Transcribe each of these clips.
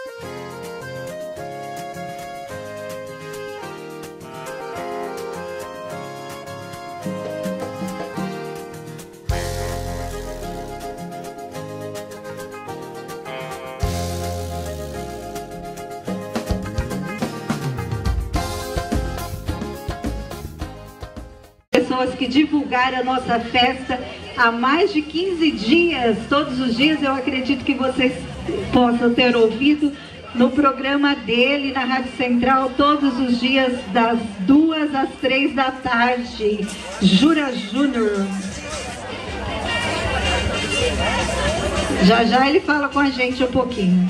Pessoas que divulgaram a nossa festa há mais de 15 dias, todos os dias. Eu acredito que vocês possam ter ouvido no programa dele, na Rádio Central, todos os dias, das 2 às 3 da tarde. Jura Júnior. Já já ele fala com a gente um pouquinho.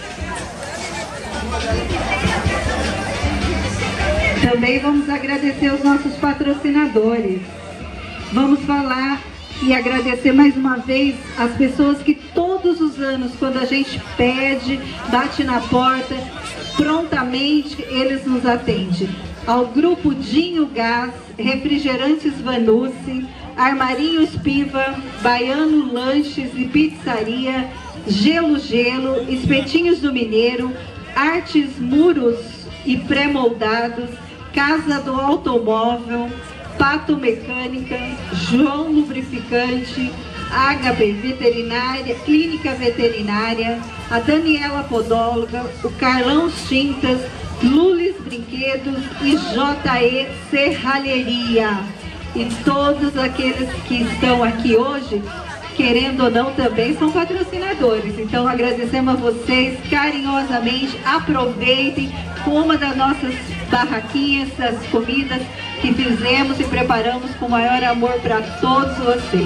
Também vamos agradecer os nossos patrocinadores. Vamos falar e agradecer mais uma vez as pessoas que todos os anos, quando a gente pede, bate na porta, prontamente eles nos atendem. Ao Grupo Dinho Gás, Refrigerantes Vanucci, Armarinho Espiva, Baiano Lanches e Pizzaria, Gelo Gelo, Espetinhos do Mineiro, Artes Muros e Pré-Moldados, Casa do Automóvel, Pato Mecânica, João Lubrificante, HP Veterinária, Clínica Veterinária, a Daniela Podóloga, o Carlão Tintas, Lulis Brinquedos e JE Serralheria. E todos aqueles que estão aqui hoje, querendo ou não, também são patrocinadores. Então agradecemos a vocês carinhosamente. Aproveitem, uma das nossas barraquinhas, das comidas que fizemos e preparamos com o maior amor para todos vocês.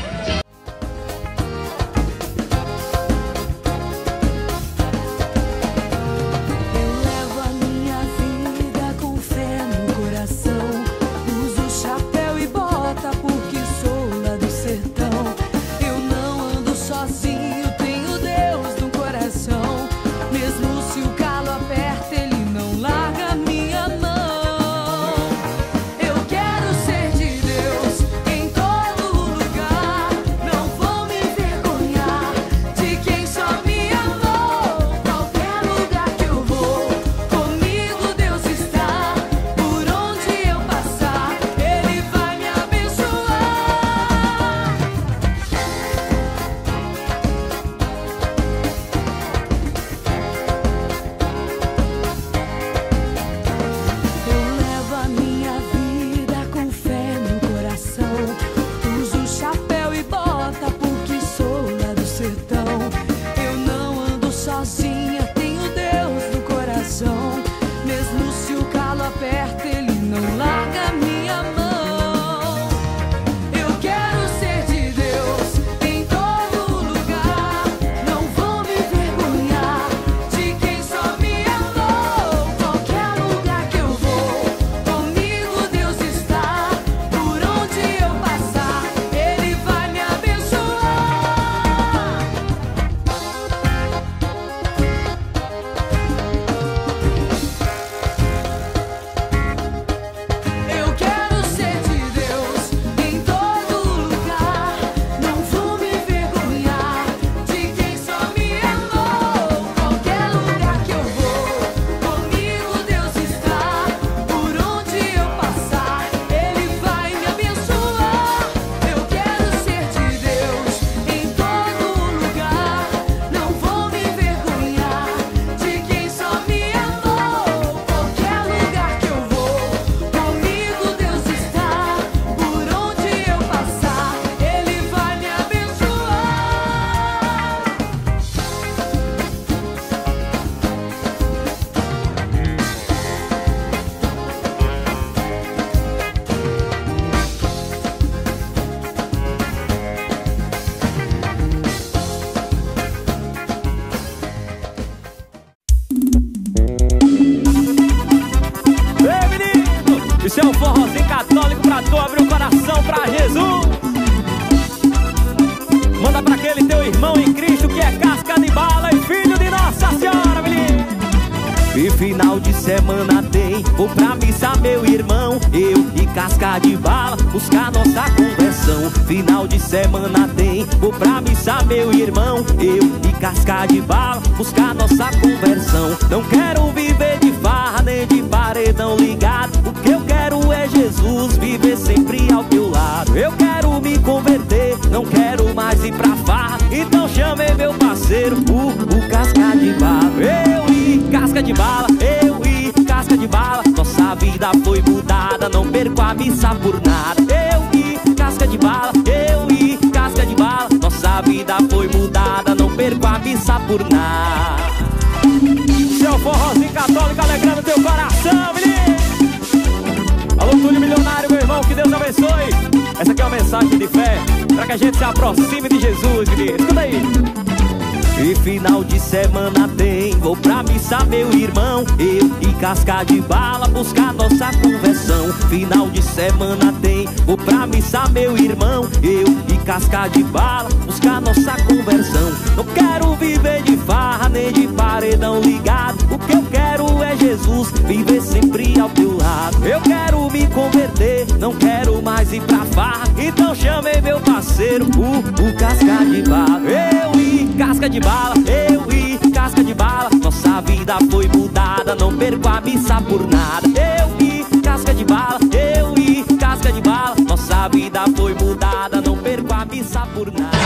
Isso é um forrozinho católico pra tu abrir o coração pra Jesus. Manda pra aquele teu irmão em Cristo que é casca de bala e filho de Nossa Senhora, menino. E final de semana tem, vou pra missa, meu irmão. Eu e casca de bala, buscar nossa conversão. Final de semana tem, vou pra missa, meu irmão. Eu e casca de bala, buscar nossa conversão. Não quero viver de farra nem de paredão ligado. O que eu quero é Jesus, viver sempre ao teu lado. Eu quero me converter, não quero mais ir pra farra. Então chamei meu parceiro, o Casca de Bala. Eu e Casca de Bala, eu e Casca de Bala. Nossa vida foi mudada, não perco a missa por nada. Eu e Casca de Bala, eu e Casca de Bala. Nossa vida foi mudada, não perco a missa por nada. Seu forrozinho católico alegrando teu coração, menino. Alô, Túlio Milionário, meu irmão, que Deus abençoe. Essa aqui é uma mensagem de fé, pra que a gente se aproxime de Jesus, menino. Escuta aí. E final de semana tem, vou pra missa, meu irmão. Eu e Casca de Bala buscar nossa conversão. Final de semana tem, vou pra missa, meu irmão. Eu e Casca de Bala buscar nossa conversão. Não quero viver de farra nem de paredão ligado. O que eu quero é Jesus, viver sempre ao teu lado. Eu quero me converter, não quero mais ir pra farra. Então chamei meu parceiro, o Casca de Bala. Eu e Casca de Bala, eu e Casca de Bala. Nossa vida foi mudada, não perco a missa por nada. Eu e Casca de Bala, eu e Casca de Bala. Nossa vida foi mudada, não perco a missa por nada.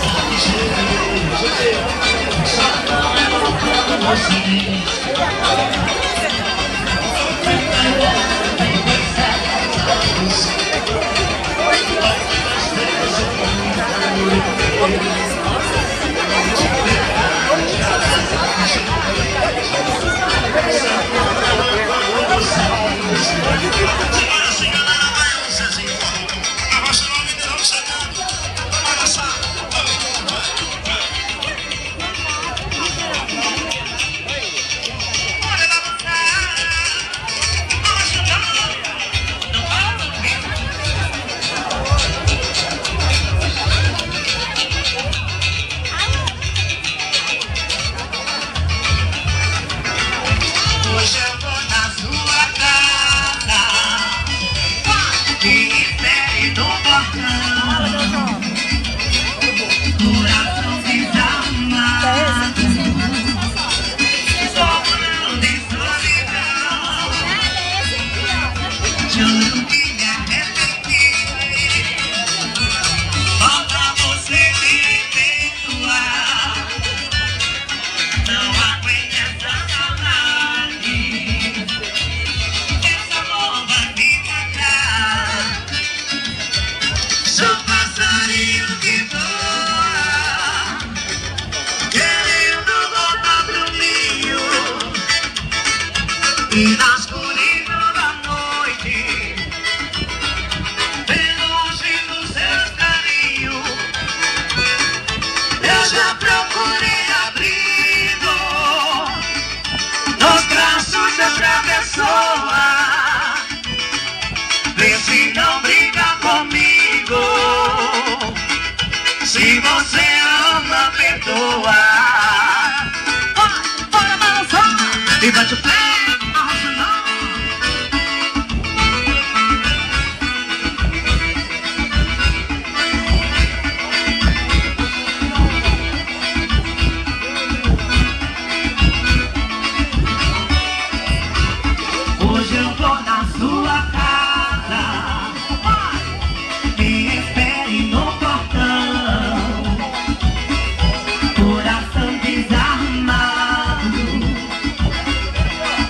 E na escuridão da noite, longe dos seus carinhos, eu já procurei abrigo nos braços de outra pessoa. Vê se não briga comigo, se você ama, perdoa. Bora balançar e bate o pé. Hoje eu vou na sua casa, me espere no portão, coração desarmado,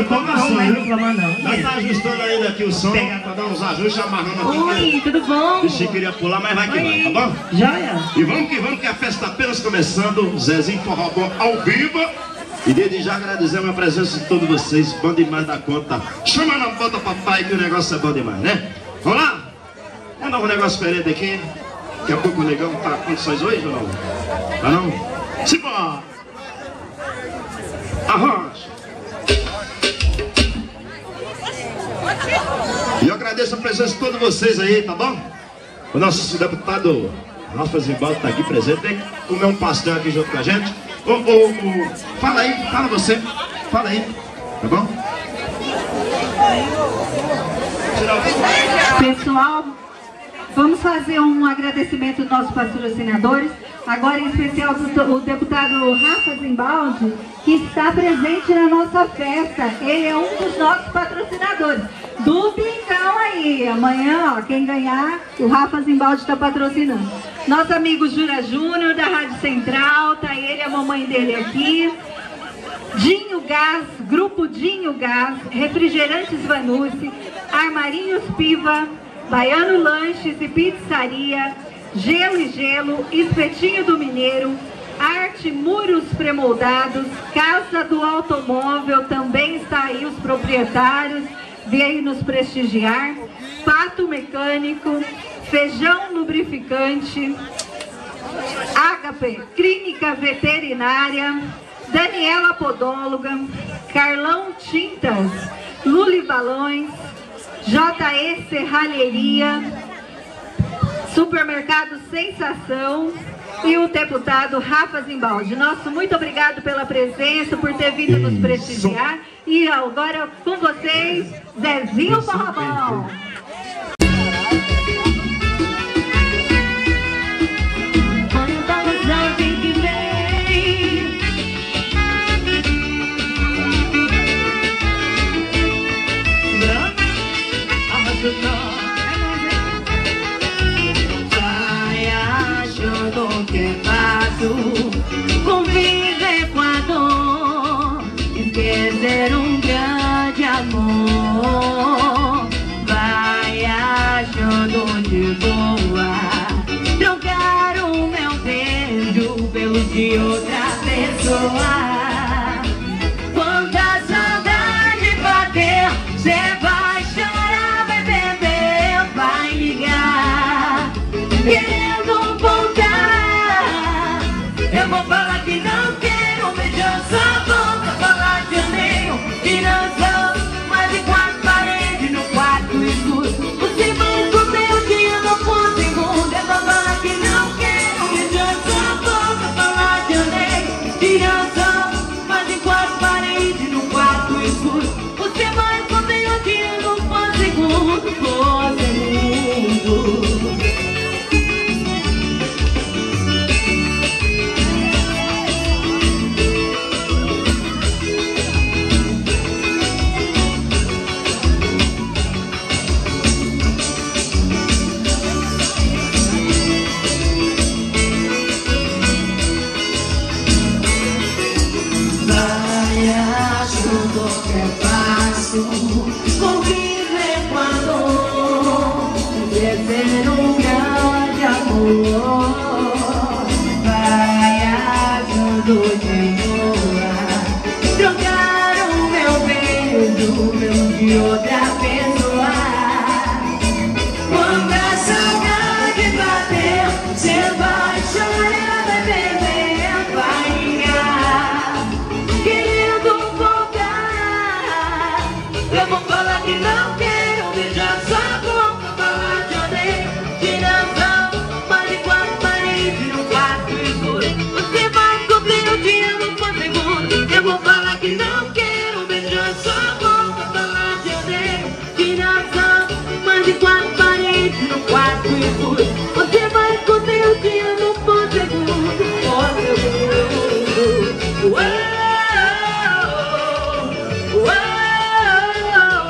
não vai reclamar não. Nós tá ajustando ainda aqui o som, pra dar uns ajustes, amarrando aqui. Oi, tudo bom? O bichinho queria pular, mas vai que vai, tá bom? Joia. E vamos que a festa tá apenas começando. Zezinho Forró Bom ao vivo. E desde já agradecemos a presença de todos vocês. Bom demais da conta. Chama na bota papai que o negócio é bom demais, né? Vamos lá? Vamos dar um negócio diferente aqui. Daqui a pouco o negão tá com condições hoje ou não? Tá não? Simbora! Arranja! E eu agradeço a presença de todos vocês aí, tá bom? O nosso deputado Rafa Zimbaldo tá aqui presente, tem que comer um pastel aqui junto com a gente. Fala aí, fala você, fala aí, tá bom? Pessoal, vamos fazer um agradecimento aos nossos patrocinadores. Agora, em especial, o deputado Rafa Zimbaldi, que está presente na nossa festa. Ele é um dos nossos patrocinadores. Do Pintão aí. Amanhã, ó, quem ganhar, o Rafa Zimbaldi está patrocinando. Nosso amigo Jura Júnior, da Rádio Central, tá ele e a mamãe dele aqui. Dinho Gás, Grupo Dinho Gás, Refrigerantes Vanucci, Armarinhos Piva, Baiano Lanches e Pizzaria, Gelo e Gelo, Espetinho do Mineiro, Arte Muros Premoldados, Casa do Automóvel, também está aí os proprietários, veio nos prestigiar, Pato Mecânico, Feijão Lubrificante, Ágape Clínica Veterinária, Daniela Podóloga, Carlão Tintas, Luli Balões, JE Serralheria, Supermercado Sensação e o deputado Rafa Zimbaldi. Nosso muito obrigado pela presença, por ter vindo nos prestigiar. E agora com vocês, Zezinho Forró Bom. Vai achando que é fácil conviver com a dor, esquecer um grande amor. Vai achando de boa trocar o meu beijo pelo de outra pessoa. Quando a saudade bater, cê vai chorar, vai beber, vai ligar, querendo voltar. Eu vou falar que não quero beijar sua boca, falar de anel, que não sou mais de quatro paredes no quarto escuro. Você vai comer o dia no ponto segundo. Eu vou falar que não quero beijar sua boca, falar de anel, que não sou mais de quatro paredes no quarto escuro. Você vai comer o dia no ponto segundo, por segundo. Vai achando que é fácil conviver com a dor, esquecer um grande amor. Vai achando de boa trocar o meu beijo pelo de outra pessoa. Quando a saudade bater, cê vai chorar, vai beber, vai ligar, querendo voltar. Eu vou falar que não quero beijar sua boca, falar de odeio, que não são mais de quatro paredes no quarto escuro. Você vai comer o dia no ponto segundo. Eu vou falar que não quero beijar sua boca, falar de odeio, que não são mais de quatro paredes no quarto escuro. Você vai comer o dia no ponto segundo, por segundo. Uou, uou, uou.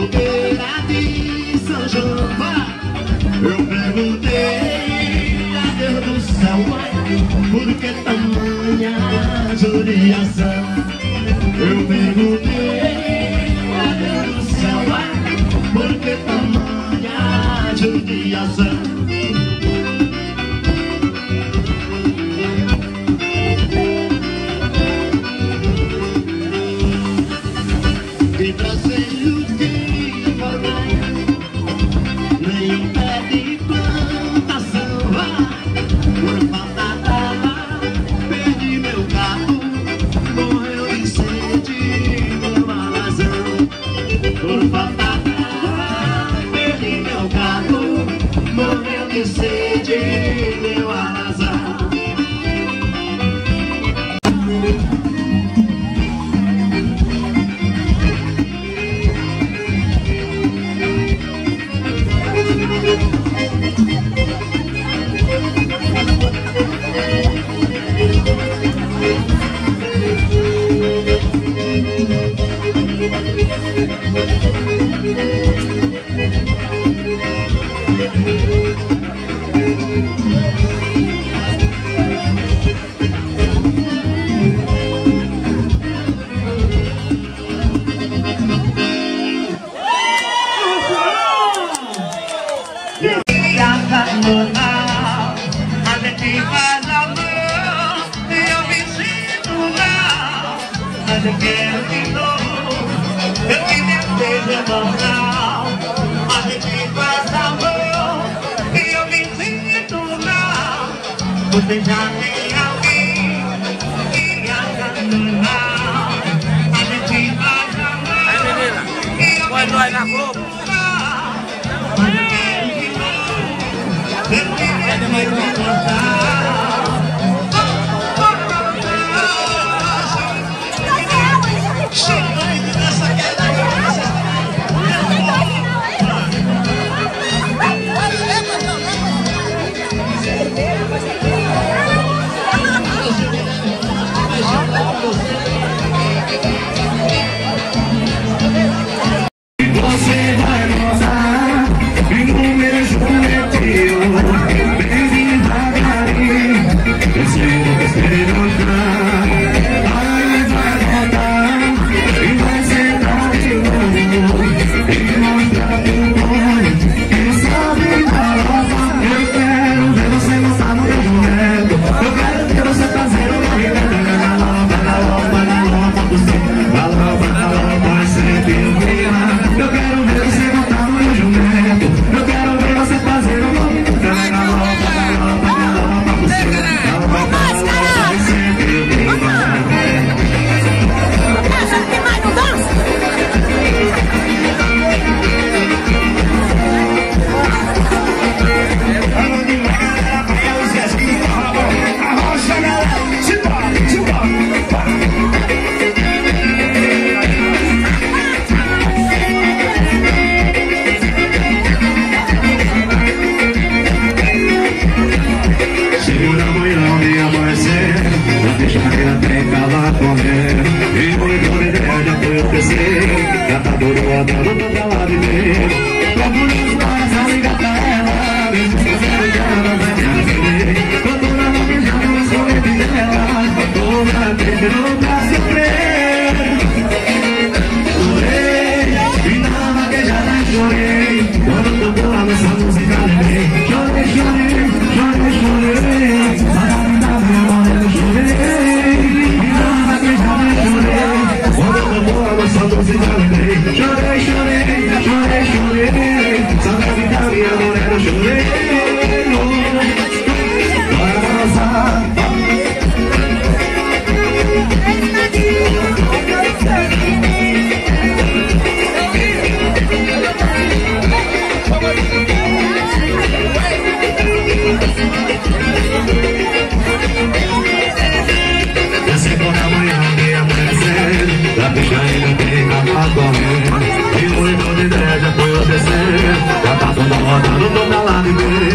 fogueira de São João, eu perguntei a Deus do céu, por que tamanha judiação? Eu perguntei a Deus do céu, por que tamanha judiação? Que braceiro de borraia, nem pé de plantação, por falta d'água, perdi meu gato, morreu de sede, meu alazão. Por falta d'água, perdi meu gato, morreu de sede, meu alazão. A gente faz amor e eu me sinto mal, mas eu quero de novo, eu queria ser normal. A gente faz amor e eu me sinto mal, você já tem alguém que acha normal. A gente faz amor e eu me sinto mal. Você vai gozar e no meu jumentinho, bem devagarinho, eu sei que você voltar. Aí vai voltar e vai sentar de novo e mostrar pro olho que não sabe da rosa. Eu quero ver você gostar no meu jumento, eu quero ver você fazer uma guilherme na lomba do céu, na lomba, sempre eu virar. Eu quero ver você montar no meu jumento, eu quero ver você fazer um movimento na lomba do céu, na lomba, sempre eu virar. Dança, tem mais, não dança? Segura amanhã de amanhecer, na fechadeira tem cala correr. E muito ideia já foi oferecer, já tá duro andando pra lá de mim. Procurando mais a ligar pra ela, mesmo se você ela vai me atender. Quando na mão beijando os coletes dela, toda terminou pra sofrer. Chorei, e na vaquejada chorei, quando tocou a nossa música lembrei. Chorei, chorei, chorei, chorei, saudade da minha morena chorei. E na vaquejada chorei, quando tocou a nossa música lembrei. Chorei, chorei, chorei, chorei, saudade da minha morena chorei. Bora dançar. Na segunda manhã de amanhecer, da bicha ainda tem capa correndo. E muito de ideia já foi o descer, já tá toda rodando toda lá de ver.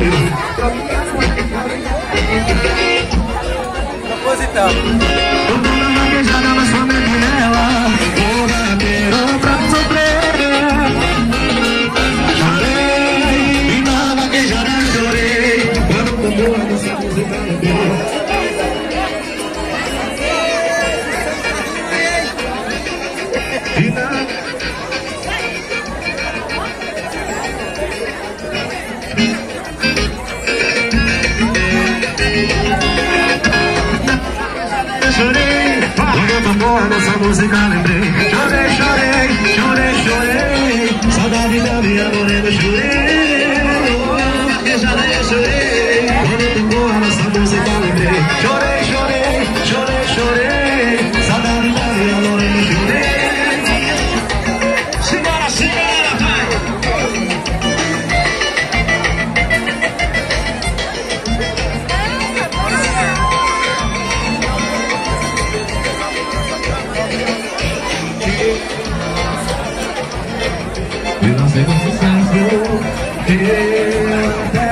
nossa música lembrei. Chorei, chorei, chorei, chorei. Saudade da minha morena, chorei. Vaquejada eu chorei. Quando tocou a nossa música lembrei. Chorei, chorei, chorei, chorei. Saudade da minha morena, chorei. Simbora, simbora, vai! E nós temos sucesso. Eu até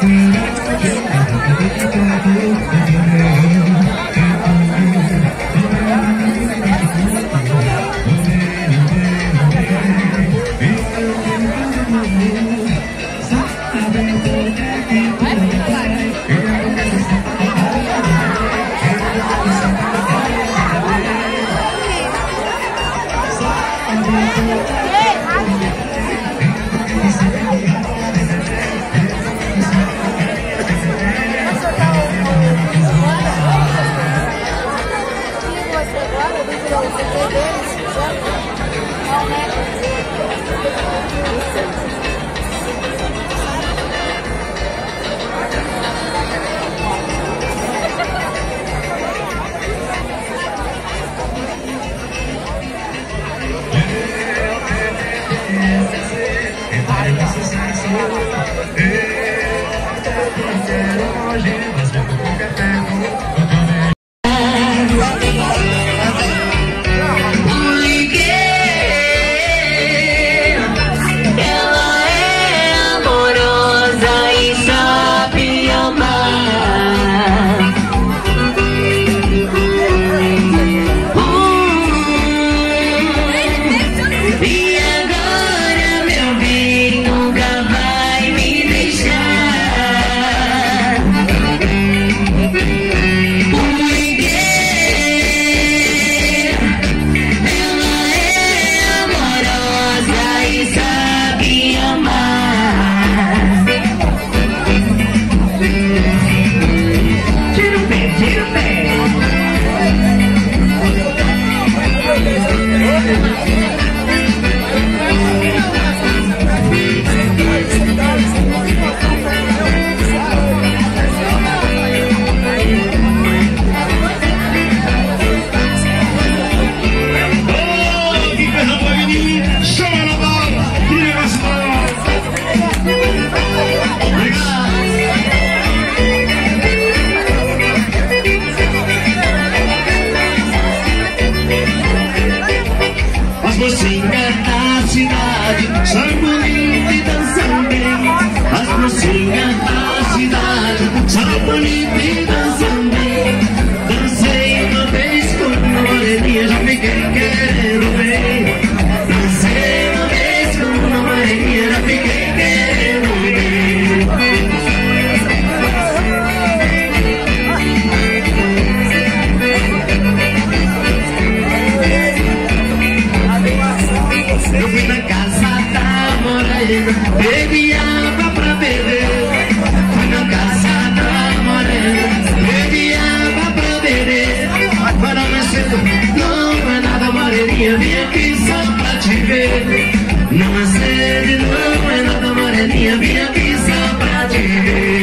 bebi água pra beber. Fui na casa da morena, bebi água pra beber. Agora mais cedo, não é nada, moreninha, vim aqui só pra te ver. Não é cedo, não é nada, moreninha, vim aqui só pra te ver.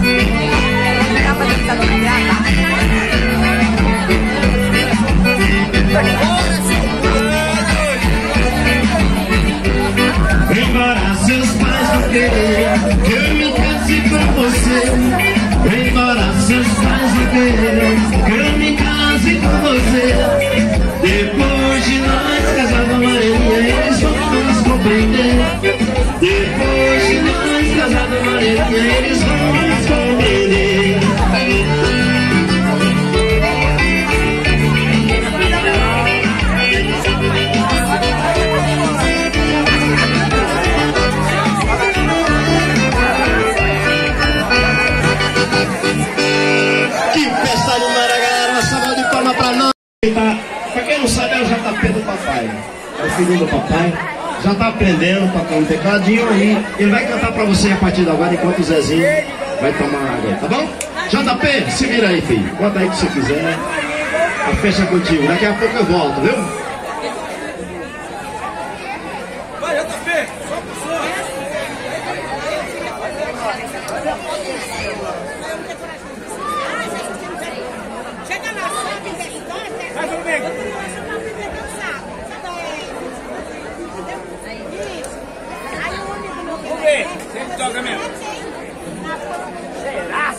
Embora seus pais não queiram que eu me case com você, embora seus pais não queiram que eu me case com você, depois de nós casados, Maria, eles vão nos compreender. Depois de nós casados, Maria, eles vão nos compreender. Pra quem não sabe, é o JP do papai. É o filho do papai. Já tá aprendendo a tocar um tecladinho aí. Ele vai cantar pra você a partir de agora, enquanto o Zezinho vai tomar água, tá bom? JP, se vira aí, filho. Bota aí que você quiser. A festa é contigo. Daqui a pouco eu volto, viu? Vai, JP! Chega lá, só tem que história, Vai, Domingo! Vamos ver, sempre toca mesmo. Será?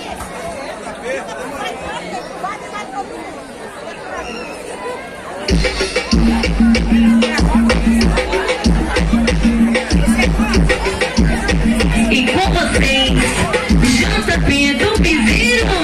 E com vocês, JP do Piseiro.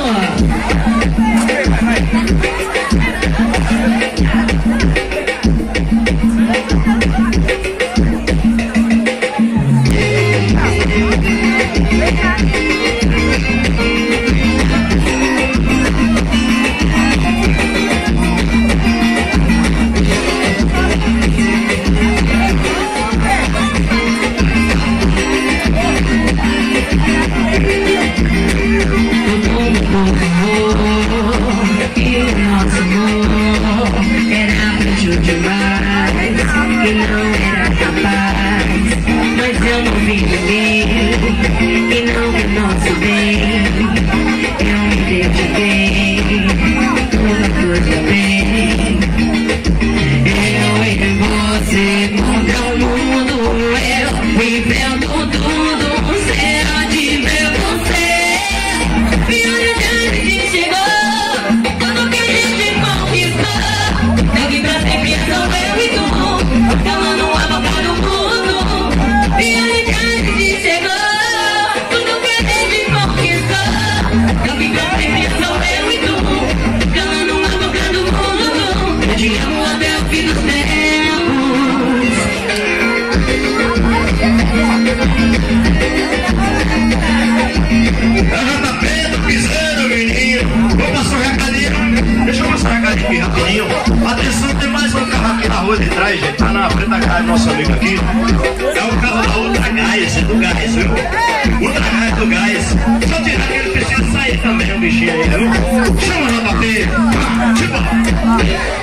Atenção, tem mais um carro aqui na rua de trás, gente. Tá na frente da casa do nosso amigo aqui. É o carro da Ultra Gás, é do Gás, viu? Ultra Gás do Gás. Só tirar que ele precisa sair também, o bichinho aí, viu? Chama o JP. Tipo.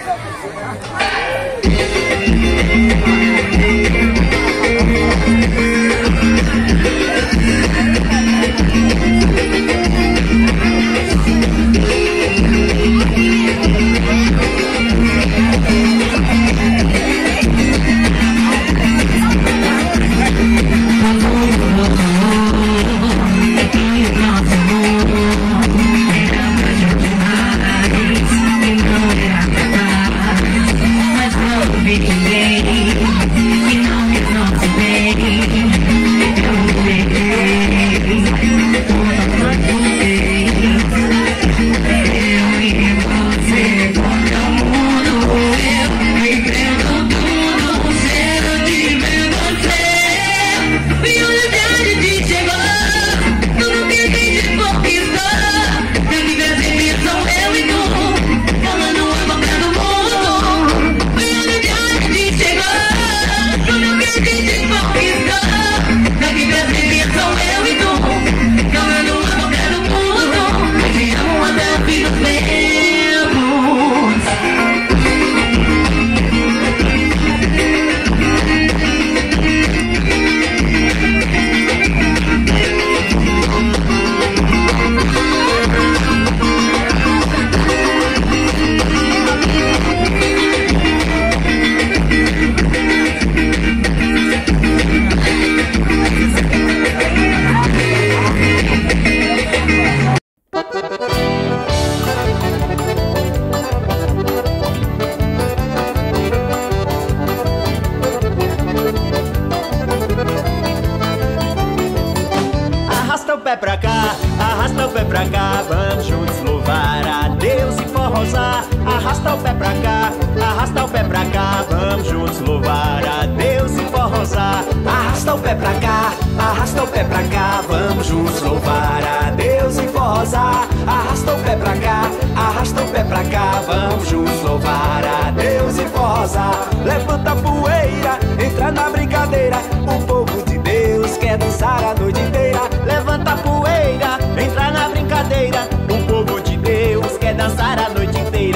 Levanta a poeira, entra na brincadeira. O povo de Deus quer dançar a noite inteira. Levanta a poeira, entra na brincadeira. O povo de Deus quer dançar a noite inteira.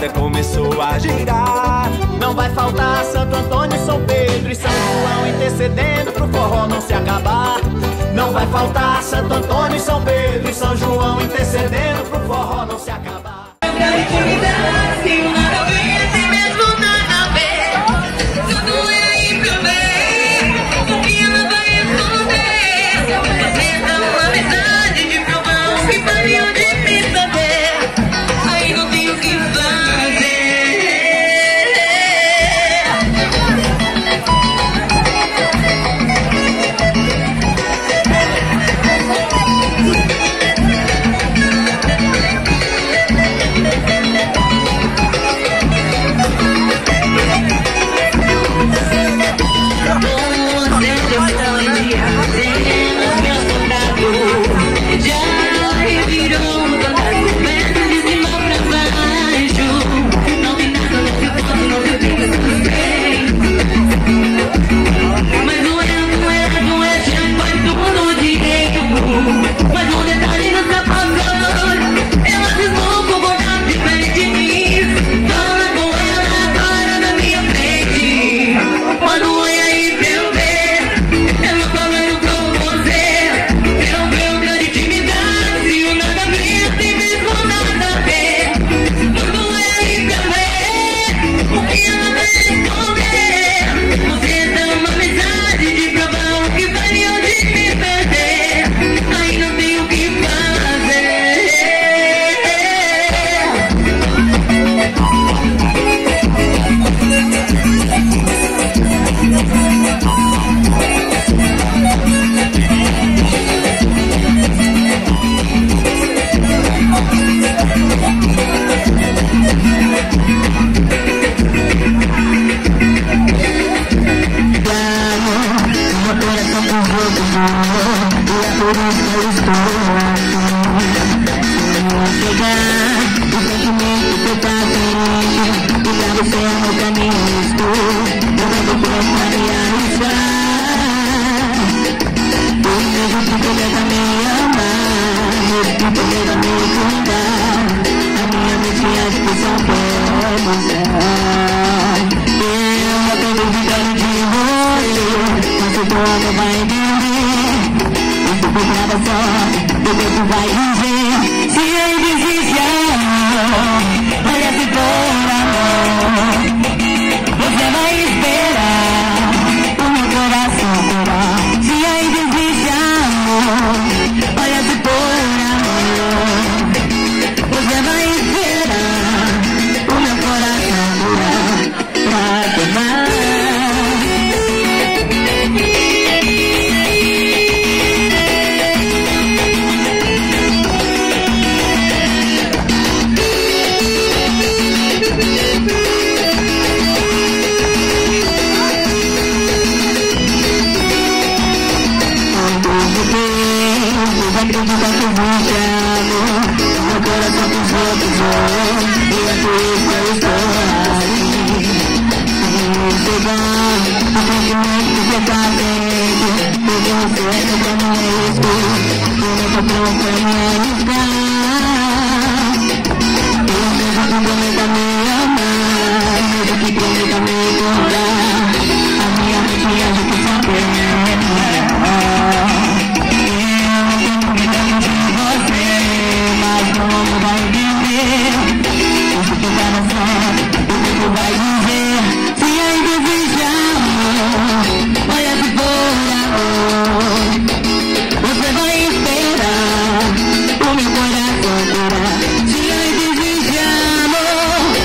roda começou a girar. Não vai faltar Santo Antônio, São Pedro e São João intercedendo pro forró não se acabar. Não vai faltar Santo Antônio, São Pedro e São João intercedendo pro forró não se acabar. Meu coração, se ai desejamos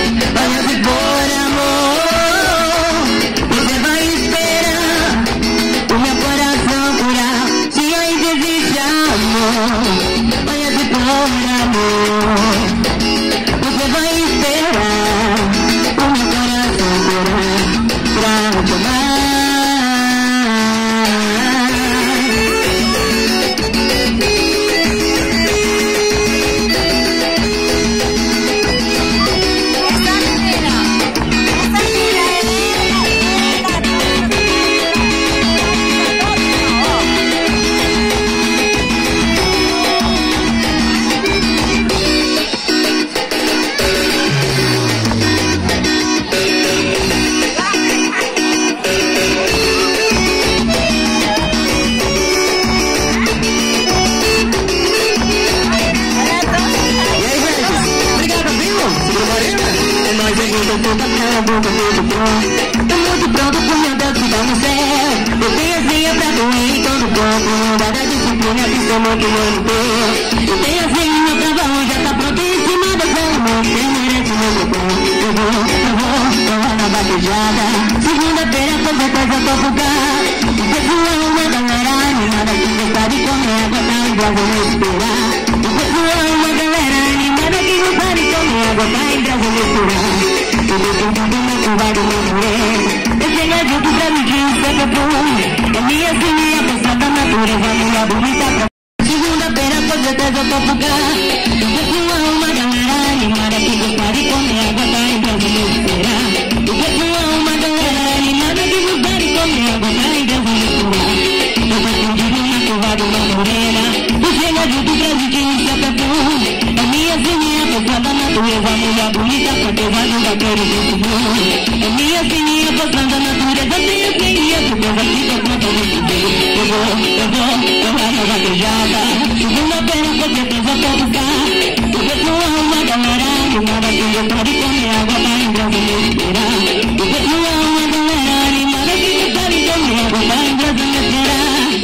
tudo pronto. Tô muito pronto pro meu Deus ficar no céu. Eu tenho as linhas pra doer em todo o corpo. Guarda a disciplina, pisando que eu não tô. Eu tenho as linhas pra barro, já tá pronto em cima da cama. Você merece meu botão. Eu vou lá na batejada. Segunda-feira, com certeza eu tô por cá. Porque tu é uma galera animada que gosta de comer água, tá em brasa me esperar. Porque tu é uma galera animada que gosta de comer água, tá em brasa me esperar. Eu tô tentando me curvar do meu moreno. Eu chego junto pra me dizer que eu tô. É minha filha, pensada natureza, minha bonita pra. Segunda-feira, com certeza eu tô por cá. Porque tu é uma galera animada que gosta de comer água, tá em brasa me esperar. Porque tu é uma galera animada que gosta de comer água, tá em brasa me esperar. Eu tô escondido na curva do meu morena. Eu chego junto pra me dizer que eu tô. É minha filha, pensada natureza, minha bonita pra ter vários vaqueiros desse mundo. É minha filhinha, pensada natureza, minha filhinha, porque eu aqui tô pronta nesse dia. Eu vou na vaquejada. Segunda-feira, com certeza eu tô por cá. Porque tu é uma galera animada que gosta de comer água, tá em brasa me esperar. Porque tu é uma galera animada que gosta de comer água, tá em brasa me esperar.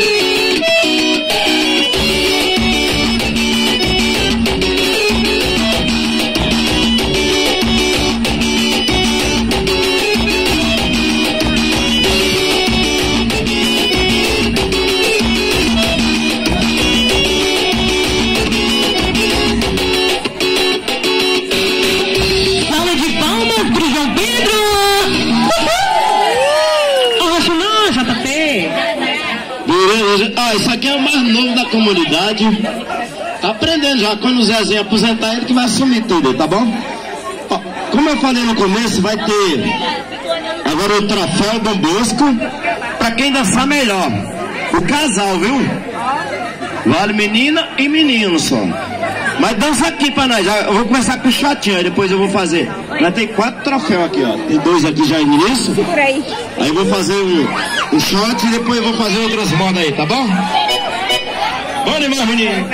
Isso aqui é o mais novo da comunidade. Tá aprendendo já. Quando o Zezinho aposentar, ele que vai assumir tudo, tá bom? Ó, como eu falei no começo, vai ter agora o troféu Dom Bosco pra quem dançar melhor. O casal, viu? Vale menina e menino só. Mas dança aqui pra nós. Eu vou começar com o shotinho, aí depois eu vou fazer. Nós tem 4 troféus aqui, ó. Tem 2 aqui já no início. Aí eu vou fazer um shot e depois eu vou fazer outras modas aí, tá bom? Bom demais, menino.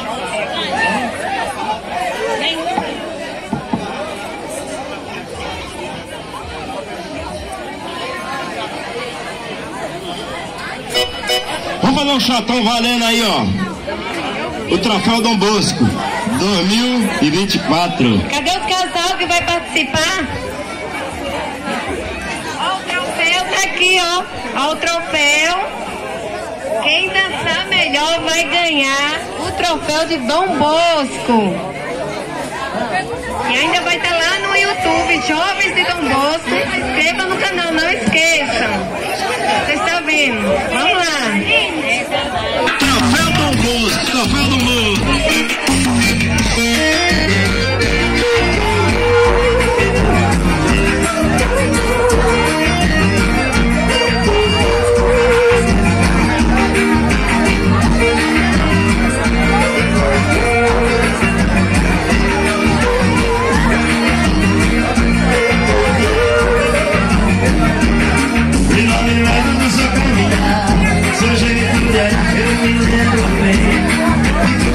Vamos fazer um shotão valendo aí, ó. O troféu Dom Bosco 2024. Cadê os casal que vai participar? Ó, o troféu tá aqui, ó. Ó o troféu. Quem dançar melhor vai ganhar o troféu de Dom Bosco. E ainda vai estar lá no YouTube, Jovens de Dom Bosco. Se inscreva no canal, não esqueçam. Vocês estão vendo? Vamos lá. Troféu Dom Bosco, troféu Dom Bosco. Seu jeito de eu me lembro bem.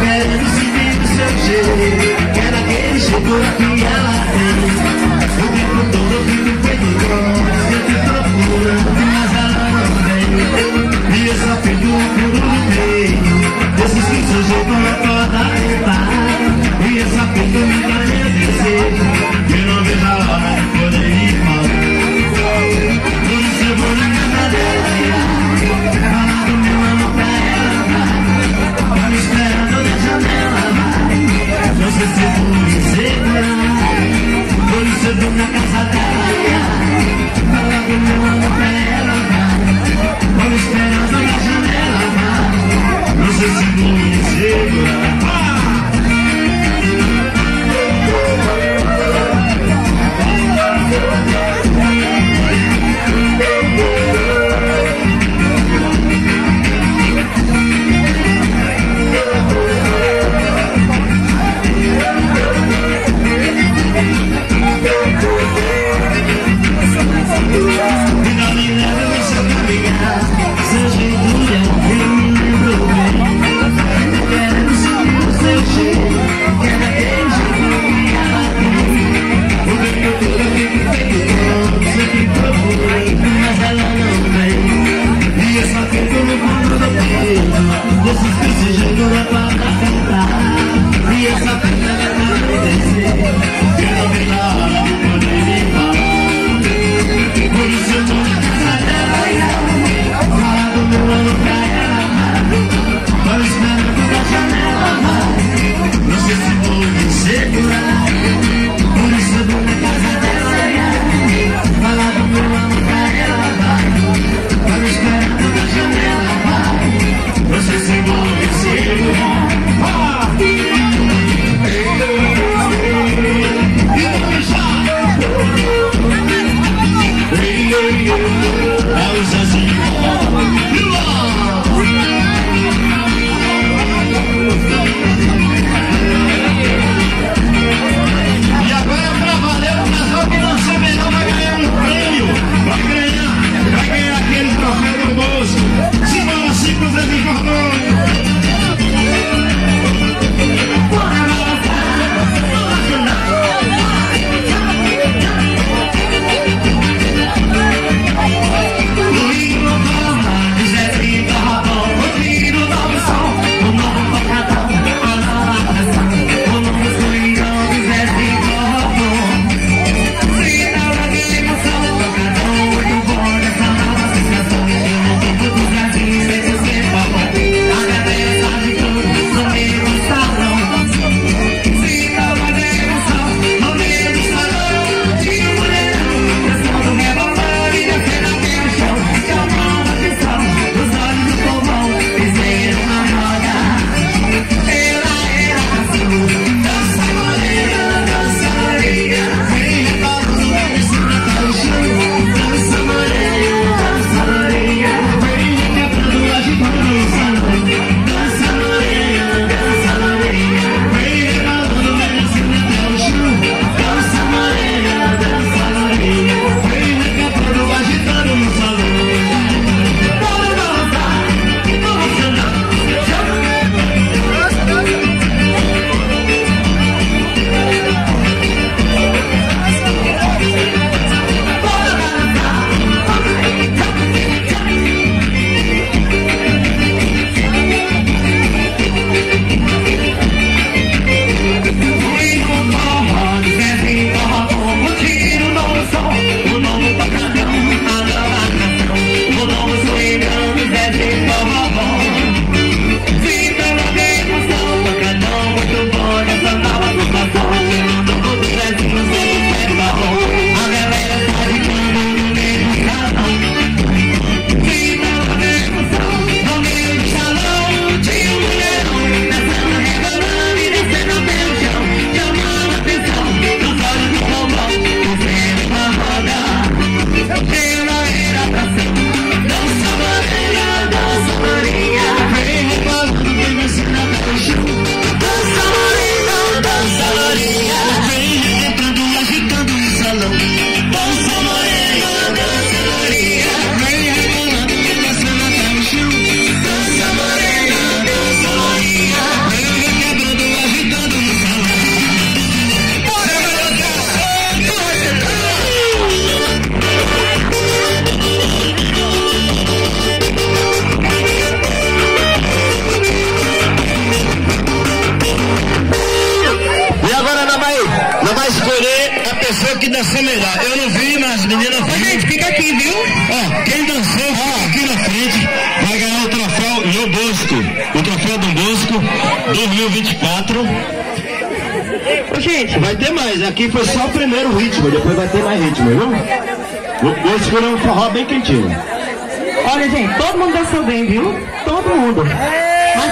2024. Ô, gente, Vai ter mais, aqui foi só o primeiro ritmo, depois vai ter mais ritmo, viu? Vou escolher um forró bem quentinho. olha, gente, todo mundo dançou bem, viu? Todo mundo. Mas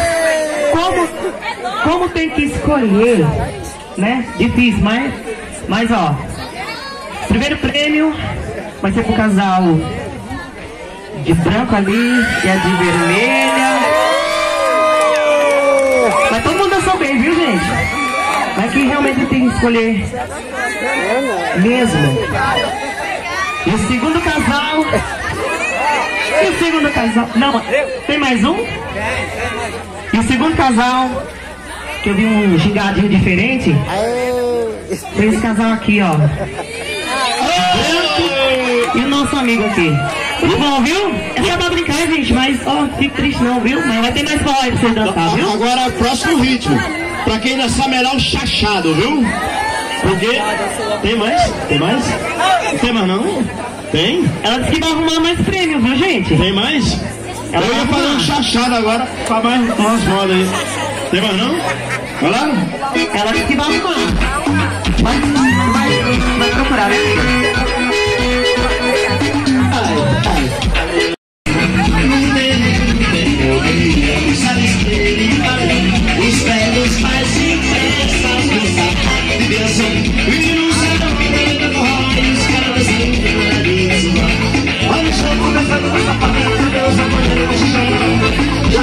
como tem que escolher, né? Difícil, mas ó, primeiro prêmio vai ser pro casal de branco ali e a de vermelha. Mas todo mundo dançou bem, viu, gente? Mas que realmente tem que escolher mesmo. E o segundo casal. E o segundo casal. Não, tem mais um? E o segundo casal, que eu vi um gingadinho diferente. Tem esse casal aqui, ó. E o nosso amigo aqui. Muito bom, viu? É só pra brincar, gente, mas ó, fique triste não, viu? Mas vai ter mais forró aí pra vocês dançar, viu? Agora, próximo ritmo. Pra quem dançar melhor, o chachado, viu? Porque... Tem mais? Tem mais? Não tem mais não? Tem? Ela disse que vai arrumar mais prêmio, viu, gente? Tem mais? Ela Eu ia vai fazer um arrumar. chachado agora, pra mais umas modas aí. Tem mais não? Vai lá? Ela disse que vai arrumar. Vai procurar, né? Os velhos mais impressas no sapato de bênção. E no salão da forró e os caras não olha o chão começando com sapatinho. Deus apanhando no chão. Já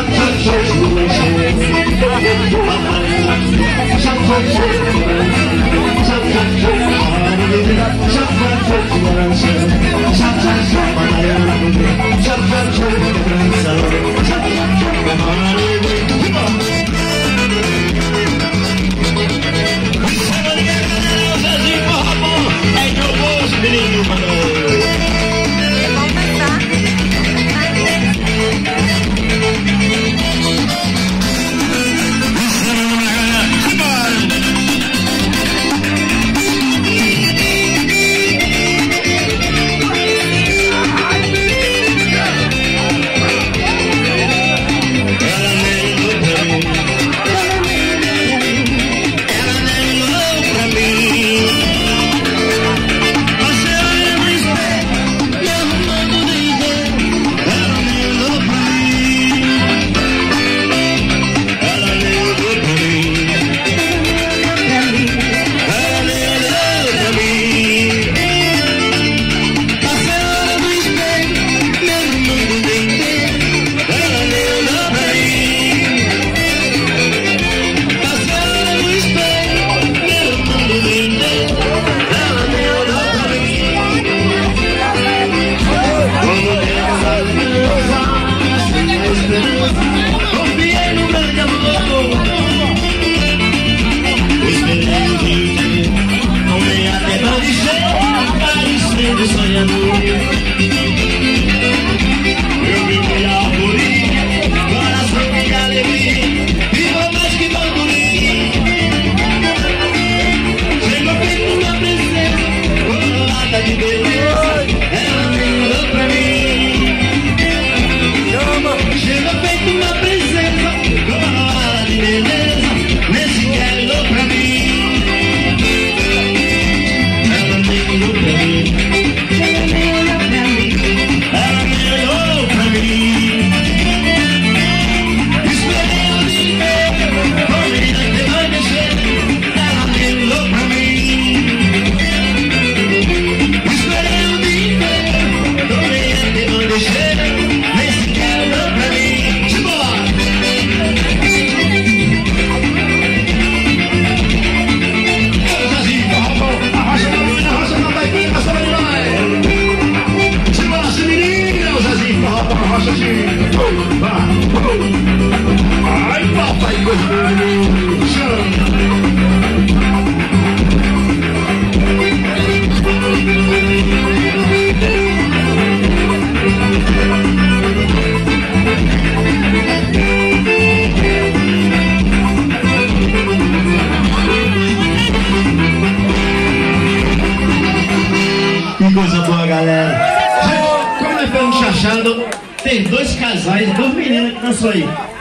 Coisa boa, galera. Como é pelo chachado, tem dois casais, duas meninas que dançam aí.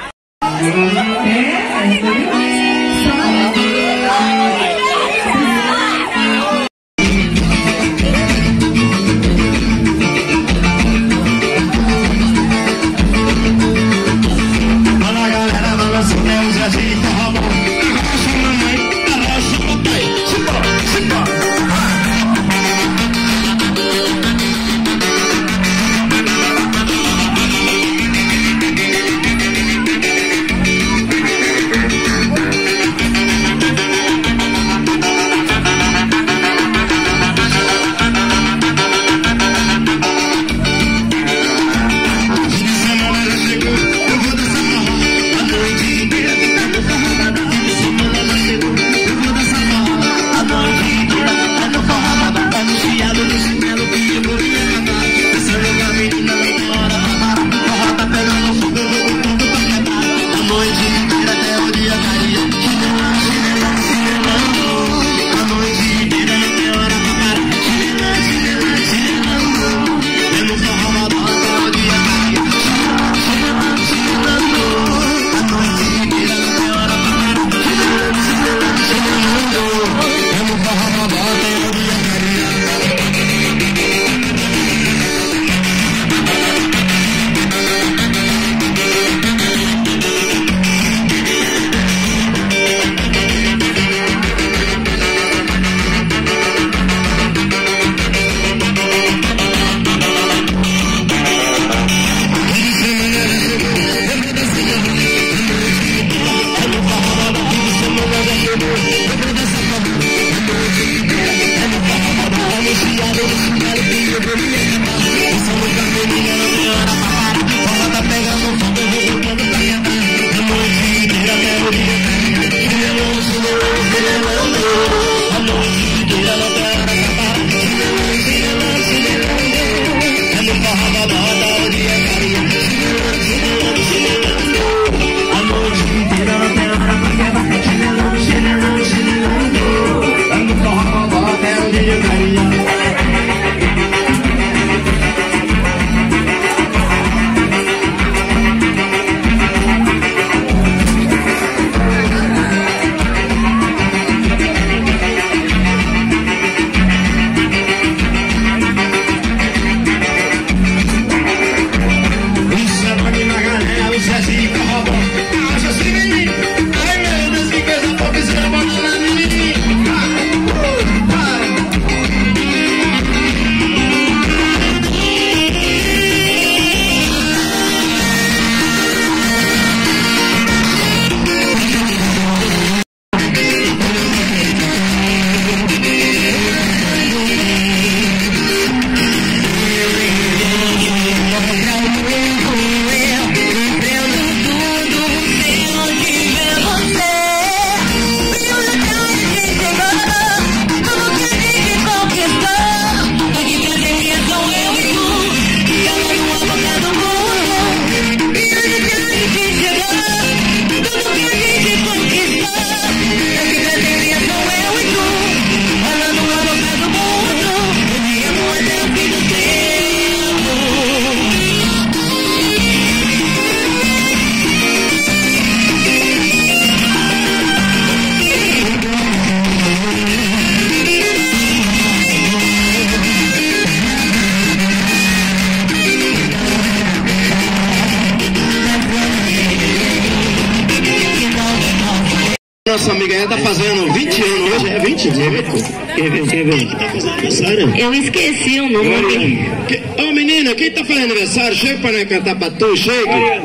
Nossa amiga ela tá fazendo 20 anos hoje, é 20? Quem vem? Que tá fazendo aniversário? Eu esqueci o nome. Ô menina, quem tá fazendo aniversário? Chega pra nós cantar pra tu, chega.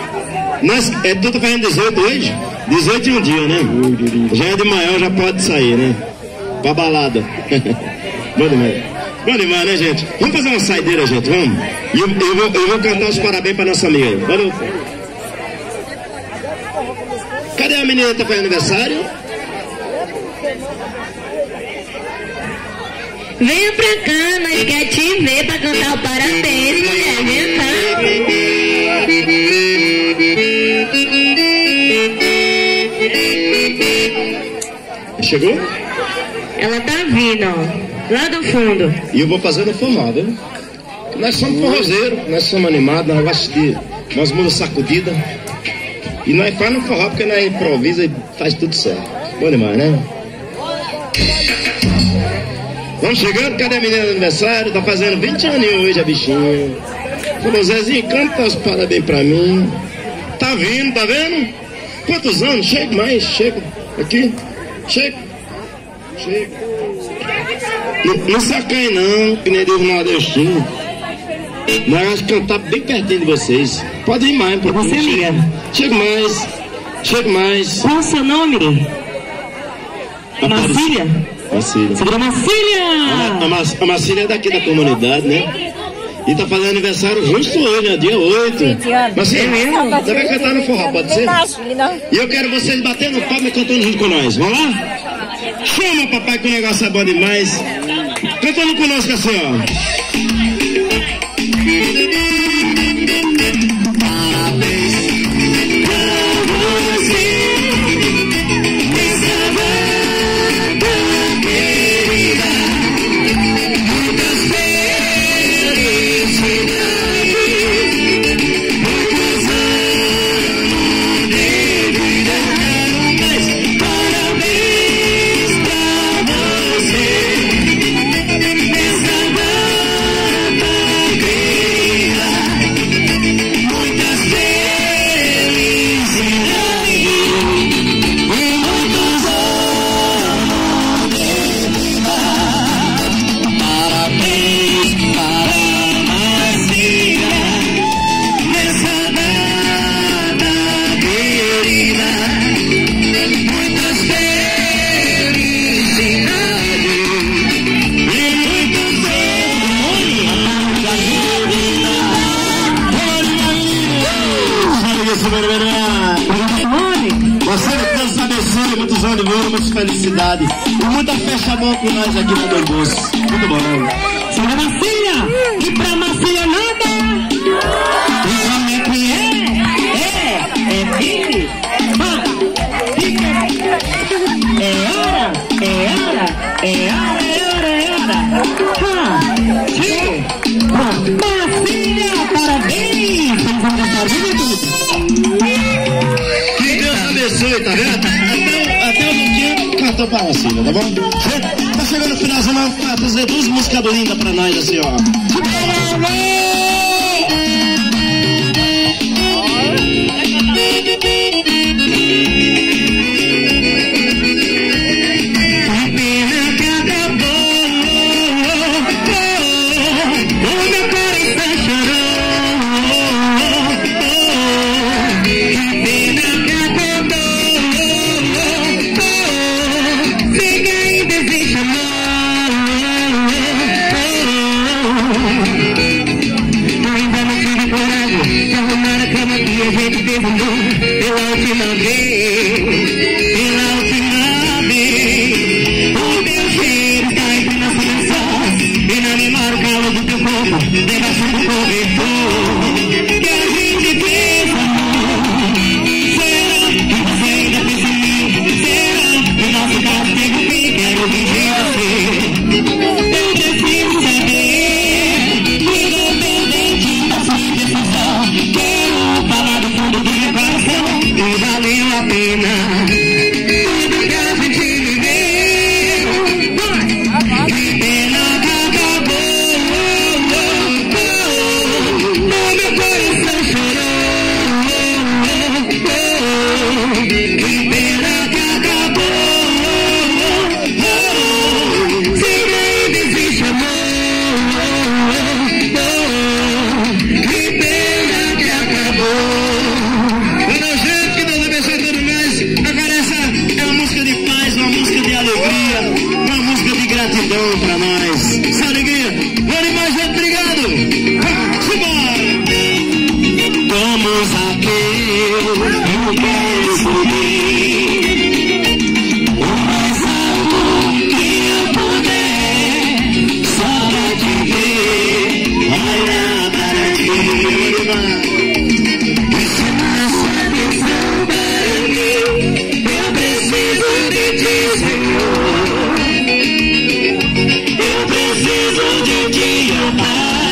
Tu tá fazendo 18 hoje? 18 em um dia, né? Já é de manhã, já pode sair, né? Pra balada. Bom demais. Bom demais, né, gente? Vamos fazer uma saideira, gente, vamos? E eu vou cantar os parabéns pra nossa amiga. Valeu. Cadê a menina que tá fazendo aniversário? Venha pra cá, nós quer te ver pra cantar o parabéns, mulher. Vem cá. Chegou? Ela tá vindo, ó. Lá do fundo. E eu vou fazendo forró, viu? Nós somos forrozeiros, nós somos animados, nós gostamos de umas músicas sacudidas. E nós faz no forró porque nós improvisa e faz tudo certo. Bom demais, né? Vamos chegando, cadê a menina do aniversário? Tá fazendo 20 aninhos hoje a bichinha. Falou, Zezinho, canta os parabéns pra mim. Tá vindo, tá vendo? Quantos anos? Chega mais, chega. Aqui, chega. Chega. Não sacanhe não, que nem Deus nordestino. Nós vamos cantar bem pertinho de vocês. Pode ir mais, pode ir. Você, amiga? Chega mais. Chega mais. Qual o seu nome? Marcília? Marcília. Segura Marcília! A Marcília é daqui da comunidade, né? E tá fazendo aniversário justo hoje, é dia 8. Marcília, você vai cantar no forró, pode ser? E eu quero vocês batendo palma e cantando junto com nós. Vamos lá? Chama, papai, que o negócio é bom demais. Cantando conosco assim, ó. Muitos anos de vida, muita felicidade e muita festa boa com nós aqui no Dom Bosco. Muito bom. Senhora Marcília, e pra Marcília nada? E como é que é? É pique? É hora, é hora, é hora, é hora, é hora. Marcília, parabéns! Que Deus abençoe, tá vendo? Até o dia cantou pra Marcília, tá bom? Tá chegando o finalzinho, vai fazer duas músicas lindas pra nós, assim, ó.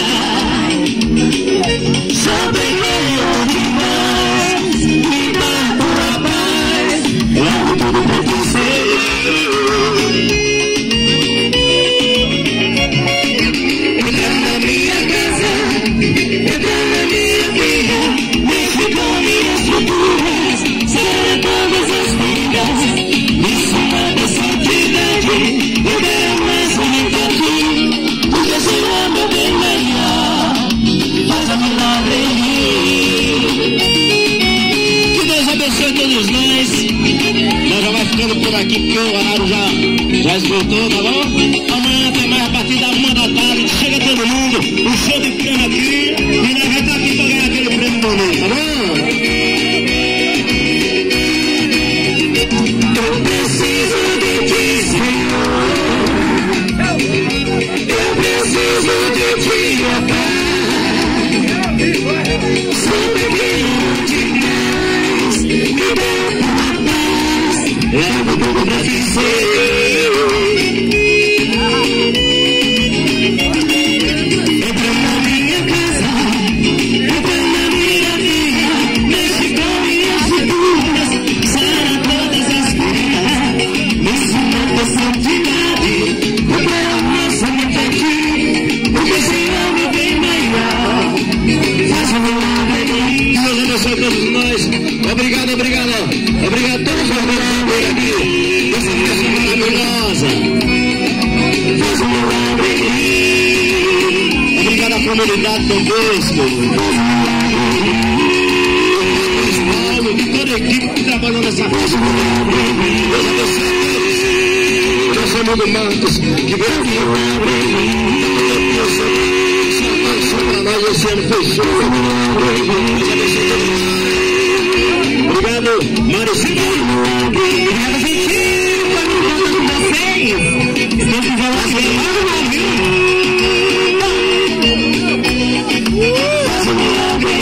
Sabe que eu te ficando aqui porque o horário já esgotou, tá bom? Amanhã tem mais a partir da 1h. Chega todo mundo, um show de prêmio aqui. E nós vamos estar aqui pra ganhar aquele prêmio bonito, tá bom? Eu preciso de ti, Senhor. Eu preciso de ti, ó Pai. Sempre que demais, me dá uma paz. Leva tudo pra vencer. Entra na minha casa, entra na minha vida, mexe com minhas figuras, sara todas as feridas, me ensina a santidade, prepara o nosso aqui, porque esse homem bem maior, faz um milagre aqui. Deus abençoe todos nós. Obrigado, obrigado, obrigado a todos os meus aqui, essa festa maravilhosa. Faz um milagre aqui. Obrigado à comunidade do Bosco. Paulo, de toda a equipe que trabalhou nessa festa. Deus abençoe. Nós somos do Marcos, que veio aqui. Se apaixonou para nós, esse ano foi show. Deus abençoe todos nós. Obrigado, Maricina. Obrigado, Vitinho, por me contar com vocês. Estou te falando viu? Faz um milagre.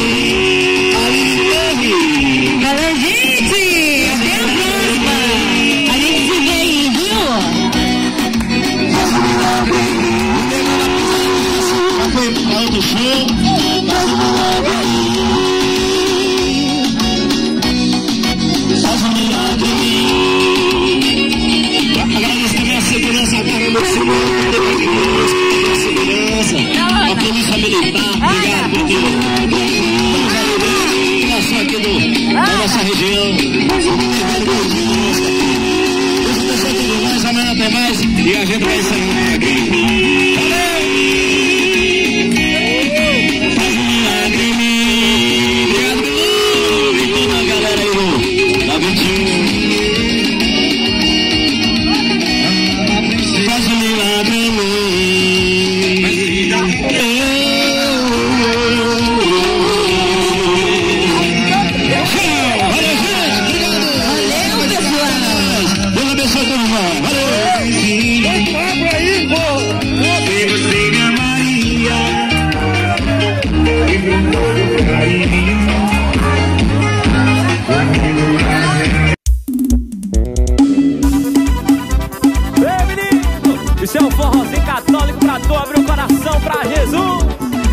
Aí, valeu, gente. Até a próxima. A gente se vê aí, viu? Faz um milagre. Foi alto show. Faz um milagre. Faz um milagre. Agradeço também a segurança agora no segurança, a polícia militar, obrigado por tudo. Vamos aqui da nossa região. Deus abençoe tudo mais, amanhã tem mais e a gente vai encerrar aqui. Valeu! Faz um milagre em mim. Obrigado, Bilu, e toda a galera aí da 21. Faz um milagre em mim. Valeu, gente. Obrigado. Valeu, pessoal. Deus abençoe todo mundo. Valeu. Viva Senha Maria. Ei, menino, isso é um forrozinho católico pra tu abrir o coração pra Jesus.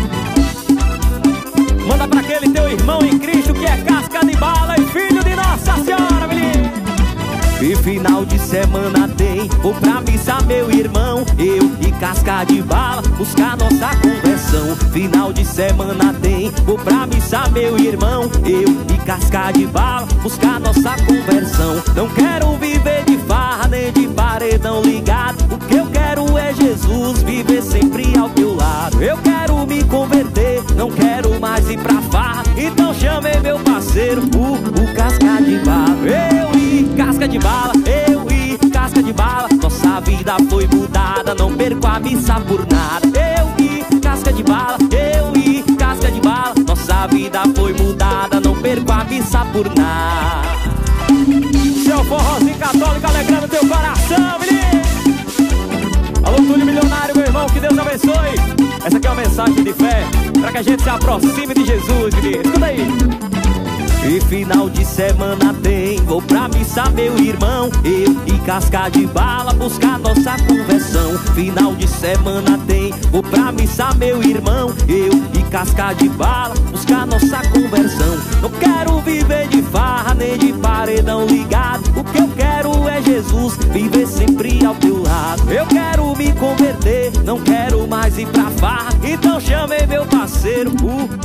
Manda pra aquele teu irmão em Cristo que é casca de bala e filho de Nossa Senhora, menino. E final de semana tem, vou pra missa, meu irmão. Eu e casca de bala, buscar nossa conversão. Final de semana tem, vou pra missa, meu irmão. Eu e casca de bala, buscar nossa conversão. Não quero viver de farra, nem de paredão ligado. O que eu quero é Jesus, viver sempre ao teu lado. Eu quero me converter, não quero mais ir pra farra. Então chamei meu parceiro, o casca de bala. Eu e casca de bala, eu e casca de bala. Nossa vida foi mudada, não perco a missa por nada. Eu e casca de bala, eu e casca de bala. Nossa vida foi mudada, não perco a missa por nada. Seu forrozinho católico alegrando teu coração, menino. Alô, Túlio Milionário, meu irmão, que Deus abençoe. Essa aqui é uma mensagem de fé, pra que a gente se aproxime de Jesus, menino. Escuta aí. E final de semana tem, vou pra missa, meu irmão. Eu e casca de bala, buscar nossa conversão. Final de semana tem, vou pra missa, meu irmão. Eu e casca de bala, buscar nossa conversão. Não quero viver de farra, nem de paredão ligado. O que eu quero é Jesus, viver sempre ao teu lado. Eu quero me converter, não quero mais ir pra farra. Então chamei meu parceiro,